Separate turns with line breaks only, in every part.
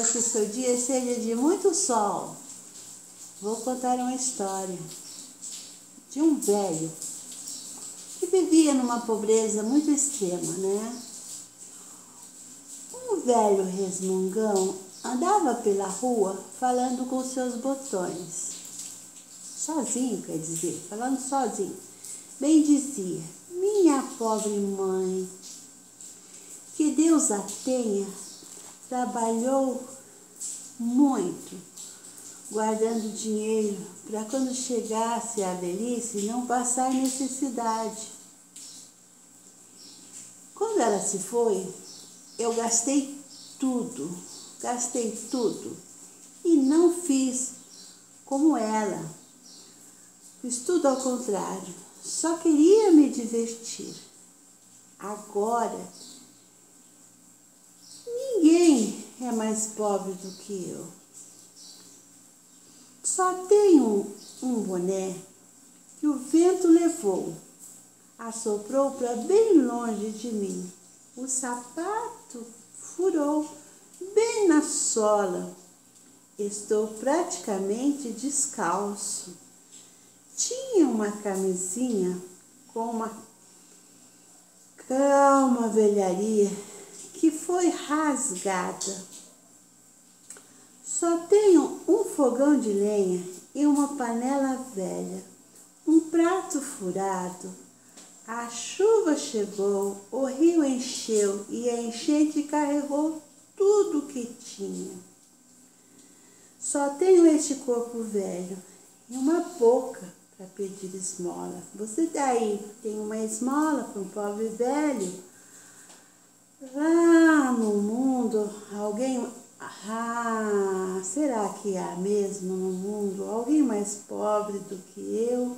que seu dia seja de muito sol. Vou contar uma história de um velho que vivia numa pobreza muito extrema, né? Um velho resmungão andava pela rua falando com seus botões. Sozinho, quer dizer, falando sozinho. Bem dizia: minha pobre mãe, que Deus a tenha, trabalhou muito, guardando dinheiro para quando chegasse a velhice não passar necessidade. Quando ela se foi, eu gastei tudo e não fiz como ela. Fiz tudo ao contrário, só queria me divertir. Agora, ninguém é mais pobre do que eu. Só tenho um boné que o vento levou, assoprou para bem longe de mim. O sapato furou bem na sola. Estou praticamente descalço. Tinha uma camisinha com uma calma velharia que foi rasgada. Só tenho um fogão de lenha e uma panela velha, um prato furado. A chuva chegou, o rio encheu e a enchente carregou tudo que tinha. Só tenho este corpo velho e uma boca para pedir esmola. Você daí tem uma esmola para um pobre velho? Lá no mundo, será que há mesmo no mundo alguém mais pobre do que eu?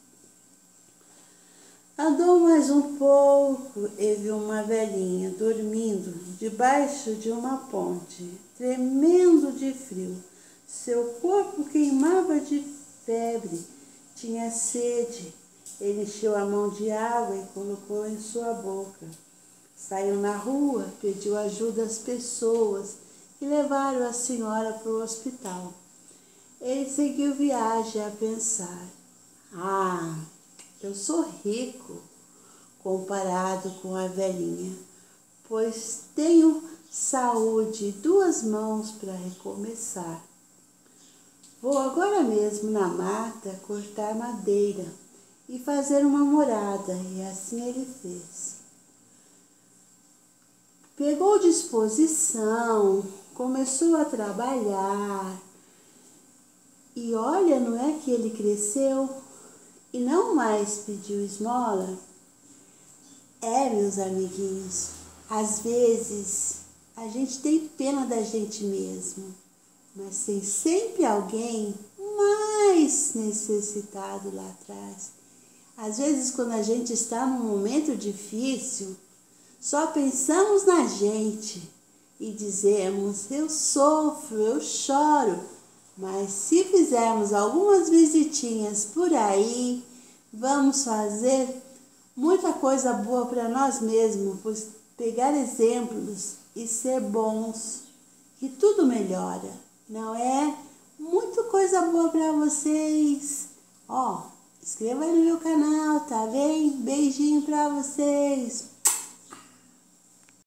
Andou mais um pouco e viu uma velhinha dormindo debaixo de uma ponte, tremendo de frio. Seu corpo queimava de febre, tinha sede. Ele encheu a mão de água e colocou em sua boca. Saiu na rua, pediu ajuda às pessoas e levaram a senhora para o hospital. Ele seguiu viagem a pensar: eu sou rico comparado com a velhinha, pois tenho saúde e 2 mãos para recomeçar. Vou agora mesmo na mata cortar madeira e fazer uma morada, e assim ele fez. Pegou disposição, começou a trabalhar e olha, não é que ele cresceu e não mais pediu esmola? Meus amiguinhos, às vezes a gente tem pena da gente mesmo, mas tem sempre alguém mais necessitado lá atrás. Às vezes, quando a gente está num momento difícil, só pensamos na gente e dizemos: eu sofro, eu choro. Mas se fizermos algumas visitinhas por aí, vamos fazer muita coisa boa para nós mesmos, pois pegar exemplos e ser bons, que tudo melhora, não é? Muita coisa boa para vocês. Inscreva aí no meu canal, tá bem? Beijinho para vocês.